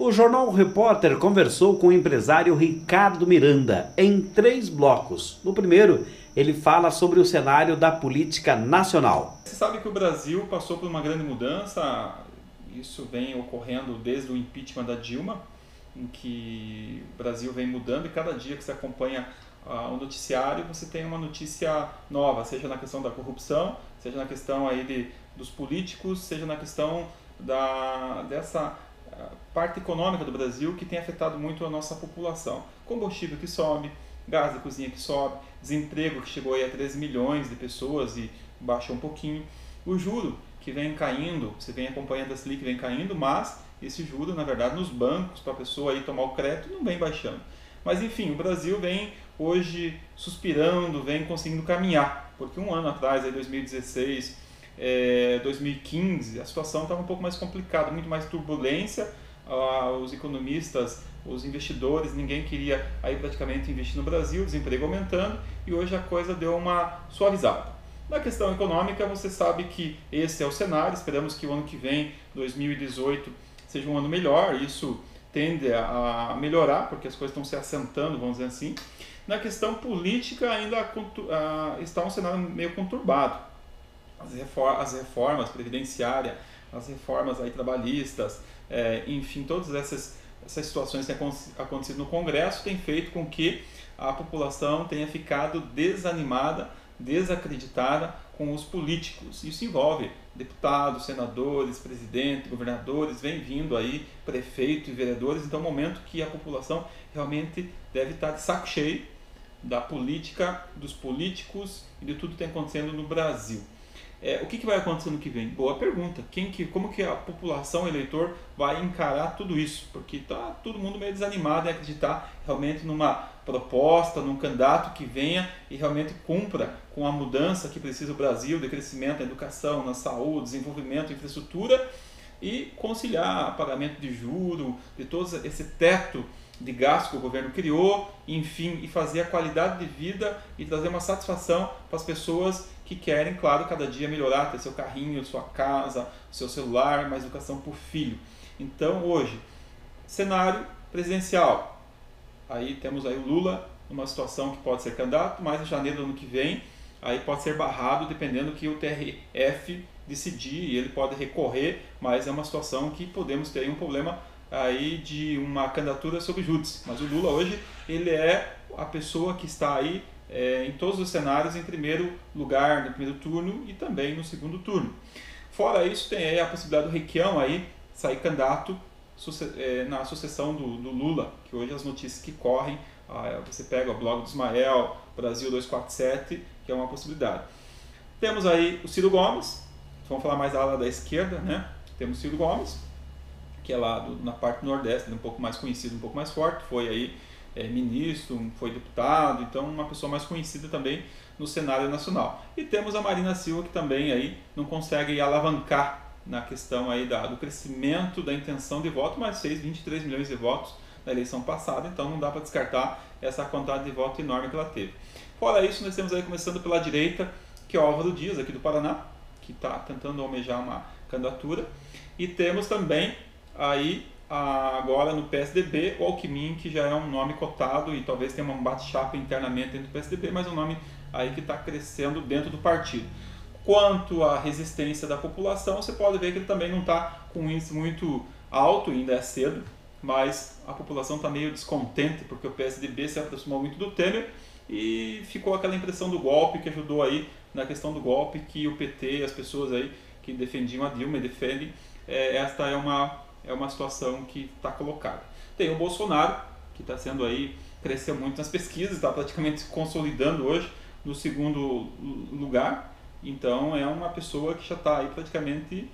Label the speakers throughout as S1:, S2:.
S1: O Jornal Repórter conversou com o empresário Ricardo Miranda em 3 blocos. No primeiro, ele fala sobre o cenário da política nacional.
S2: Você sabe que o Brasil passou por uma grande mudança, isso vem ocorrendo desde o impeachment da Dilma, em que o Brasil vem mudando e cada dia que você acompanha o noticiário você tem uma notícia nova, seja na questão da corrupção, seja na questão aí dos políticos, seja na questão dessa parte econômica do Brasil que tem afetado muito a nossa população. Combustível que sobe, gás de cozinha que sobe, desemprego que chegou aí a 13 milhões de pessoas e baixou um pouquinho, o juro que vem caindo, você vem acompanhando a Selic vem caindo, mas esse juro, na verdade, nos bancos, para a pessoa aí tomar o crédito, não vem baixando. Mas enfim, o Brasil vem hoje suspirando, vem conseguindo caminhar, porque um ano atrás, aí 2016, 2015, a situação estava um pouco mais complicada, muito mais turbulência, os economistas, os investidores, ninguém queria aí praticamente investir no Brasil, desemprego aumentando, e hoje a coisa deu uma suavizada. Na questão econômica, você sabe que esse é o cenário, esperamos que o ano que vem, 2018, seja um ano melhor, isso tende a melhorar, porque as coisas estão se assentando, vamos dizer assim. Na questão política, ainda está um cenário meio conturbado. As reformas previdenciárias, as reformas aí trabalhistas, enfim, todas essas situações que têm acontecido no Congresso têm feito com que a população tenha ficado desanimada, desacreditada com os políticos. Isso envolve deputados, senadores, presidentes, governadores, vem vindo aí prefeitos e vereadores. Então é um momento que a população realmente deve estar de saco cheio da política, dos políticos e de tudo que está acontecendo no Brasil. O que vai acontecer no que vem? Boa pergunta. Como que a população, o eleitor, vai encarar tudo isso? Porque está todo mundo meio desanimado em acreditar realmente numa proposta, num candidato que venha e realmente cumpra com a mudança que precisa o Brasil, de crescimento na educação, na saúde, desenvolvimento, infraestrutura e conciliar pagamento de juros, de todo esse teto de gasto que o governo criou, enfim, e fazer a qualidade de vida e trazer uma satisfação para as pessoas que querem, claro, cada dia melhorar, ter seu carrinho, sua casa, seu celular, mais educação por filho. Então, hoje, cenário presidencial. Aí temos aí o Lula numa situação que pode ser candidato, mas em janeiro do ano que vem, aí pode ser barrado, dependendo do que o TRF decidir, e ele pode recorrer, mas é uma situação que podemos ter um problema aí de uma candidatura sob júdice. Mas o Lula hoje, ele é a pessoa que está aí em todos os cenários em primeiro lugar no primeiro turno e também no segundo turno. Fora isso, tem aí a possibilidade do Requião aí sair candidato na sucessão do Lula, que hoje as notícias que correm, você pega o blog do Ismael, Brasil 247, que é uma possibilidade. Temos aí o Ciro Gomes, vamos falar mais da ala da esquerda, né? Temos o Ciro Gomes, que é lá na parte do Nordeste, um pouco mais conhecido, um pouco mais forte, foi aí ministro, foi deputado, então uma pessoa mais conhecida também no cenário nacional. E temos a Marina Silva, que também aí não consegue alavancar na questão aí do crescimento da intenção de voto, mas fez 23 milhões de votos na eleição passada, então não dá para descartar essa quantidade de voto enorme que ela teve. Fora isso, nós temos aí começando pela direita, que é o Álvaro Dias, aqui do Paraná, que está tentando almejar uma candidatura, e temos também aí agora no PSDB, o Alckmin, que já é um nome cotado e talvez tenha um bate-chapa internamente dentro do PSDB, mas é um nome aí que está crescendo dentro do partido. Quanto à resistência da população, você pode ver que ele também não está com um índice muito alto, ainda é cedo, mas a população está meio descontente porque o PSDB se aproximou muito do Temer e ficou aquela impressão do golpe que ajudou aí na questão do golpe, que o PT, as pessoas aí que defendiam a Dilma e defendem, esta é uma situação que está colocada. Tem o Bolsonaro, que está sendo aí, cresceu muito nas pesquisas, está praticamente se consolidando hoje no segundo lugar, então é uma pessoa que já está aí praticamente,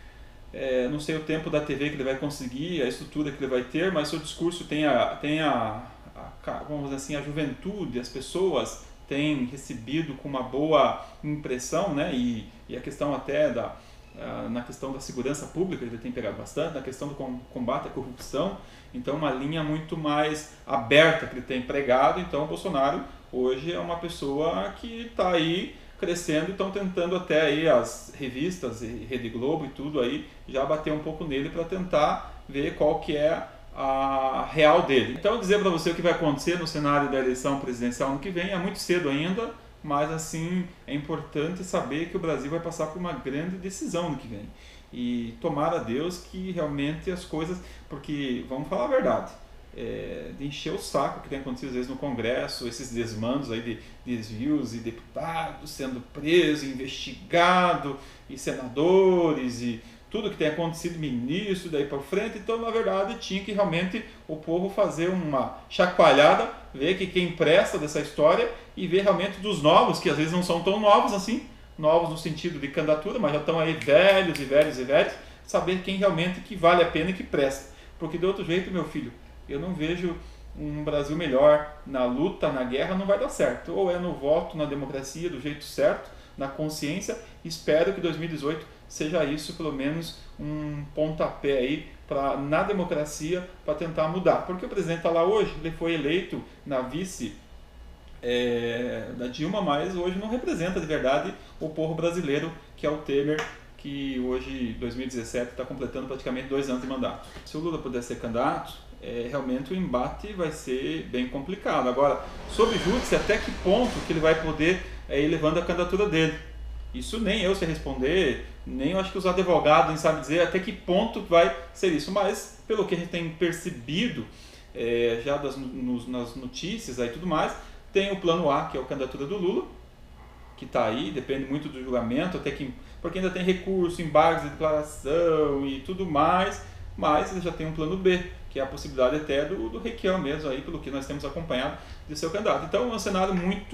S2: não sei o tempo da TV que ele vai conseguir, a estrutura que ele vai ter, mas seu discurso vamos dizer assim, a juventude, as pessoas têm recebido com uma boa impressão, né? E a questão até na questão da segurança pública ele tem pegado bastante, na questão do combate à corrupção, então uma linha muito mais aberta que ele tem pregado. Então o Bolsonaro hoje é uma pessoa que está aí crescendo, estão tentando até aí as revistas, Rede Globo e tudo aí, já bater um pouco nele para tentar ver qual que é real dele. Então, dizer para você o que vai acontecer no cenário da eleição presidencial ano que vem é muito cedo ainda, mas assim é importante saber que o Brasil vai passar por uma grande decisão ano que vem. E tomara a Deus que realmente as coisas, porque vamos falar a verdade, de encher o saco que tem acontecido às vezes no Congresso, esses desmandos aí de desvios e deputados sendo presos, investigados, e senadores e tudo que tem acontecido, ministro, daí para frente. Então, na verdade, tinha que realmente o povo fazer uma chacoalhada, ver que quem presta dessa história e ver realmente dos novos, que às vezes não são tão novos assim, novos no sentido de candidatura, mas já estão aí velhos e velhos e velhos, saber quem realmente que vale a pena e que presta. Porque de outro jeito, meu filho, eu não vejo um Brasil melhor na luta, na guerra, não vai dar certo. Ou é no voto, na democracia, do jeito certo, na consciência. Espero que 2018 seja isso, pelo menos um pontapé aí na democracia para tentar mudar. Porque o presidente está lá hoje, ele foi eleito na vice da Dilma, mas hoje não representa de verdade o povo brasileiro, que é o Temer, que hoje, 2017, está completando praticamente 2 anos de mandato. Se o Lula puder ser candidato, realmente o embate vai ser bem complicado. Agora, sobre júdice, até que ponto que ele vai poder ir levando a candidatura dele? Isso nem eu sei responder, nem eu acho que os advogados nem sabem dizer até que ponto vai ser isso. Mas, pelo que a gente tem percebido, já nas notícias e tudo mais, tem o plano A, que é a candidatura do Lula, que está aí, depende muito do julgamento, porque ainda tem recurso, embargos de declaração e tudo mais, mas ele já tem um plano B, que é a possibilidade até do Requião mesmo, aí, pelo que nós temos acompanhado, de ser o candidato. Então é um cenário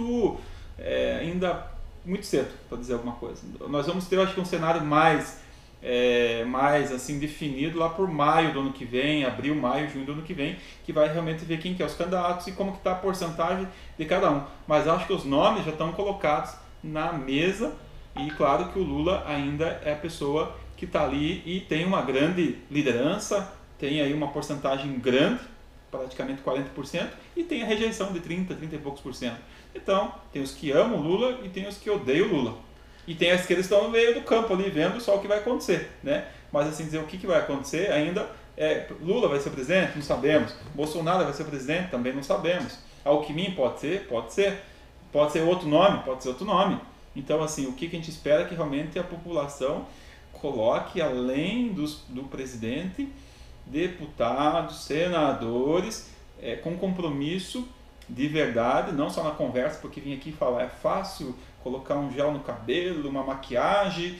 S2: ainda muito cedo para dizer alguma coisa. Nós vamos ter, eu acho que um cenário mais assim definido lá por maio do ano que vem, abril, maio, junho do ano que vem, que vai realmente ver quem que é os candidatos e como que está a porcentagem de cada um. Mas acho que os nomes já estão colocados na mesa e claro que o Lula ainda é a pessoa que está ali e tem uma grande liderança, tem aí uma porcentagem grande, praticamente 40%, e tem a rejeição de 30 e poucos por cento. Então, tem os que amam o Lula e tem os que odeiam o Lula. E tem as que eles estão no meio do campo ali, vendo só o que vai acontecer, né? Mas assim, dizer o que vai acontecer ainda Lula vai ser presidente? Não sabemos. Bolsonaro vai ser presidente? Também não sabemos. Alckmin pode ser? Pode ser. Pode ser outro nome? Pode ser outro nome. Então, assim, o que a gente espera é que realmente a população coloque, além do presidente, deputados, senadores, com compromisso de verdade, não só na conversa, porque vim aqui falar é fácil colocar um gel no cabelo, uma maquiagem,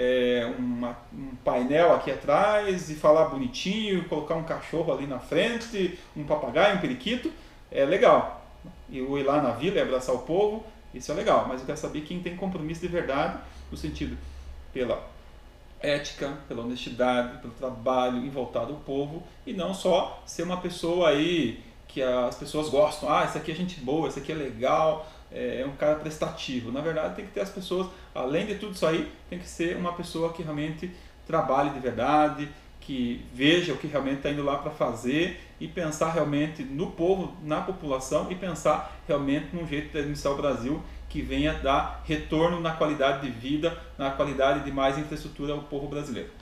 S2: um painel aqui atrás e falar bonitinho, colocar um cachorro ali na frente, um papagaio, um periquito, é legal. Eu ir lá na vila e abraçar o povo, isso é legal, mas eu quero saber quem tem compromisso de verdade, no sentido pela ética, pela honestidade, pelo trabalho voltado ao povo, e não só ser uma pessoa aí que as pessoas gostam, esse aqui é gente boa, esse aqui é legal, é um cara prestativo. Na verdade, tem que ter as pessoas, além de tudo isso aí, tem que ser uma pessoa que realmente trabalhe de verdade, que veja o que realmente está indo lá para fazer e pensar realmente no povo, na população e pensar realmente num jeito de administrar o Brasil que venha dar retorno na qualidade de vida, na qualidade de mais infraestrutura ao povo brasileiro.